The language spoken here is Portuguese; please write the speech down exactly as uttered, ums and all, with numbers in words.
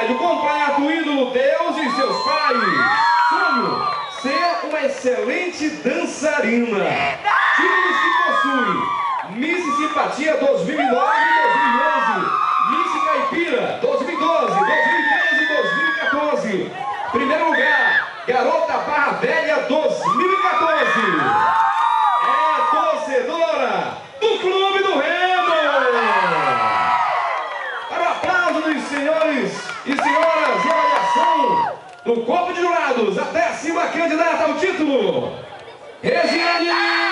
prédio completo, ídolo, Deus e seus pais. Sonho, ser uma excelente dançarina. Títulos que possui: Miss Simpatia dois mil e nove e dois mil e onze, Miss Caipira dois mil e doze, dois mil e treze e dois mil e quatorze. Primeiro lugar, Garota Barra Velha dois mil e quatorze. É torcedora do Clube do Remo. Para o aplauso dos senhores e senhoras e avaliação do Corpo de Jurados, a décima candidata ao título, Regiane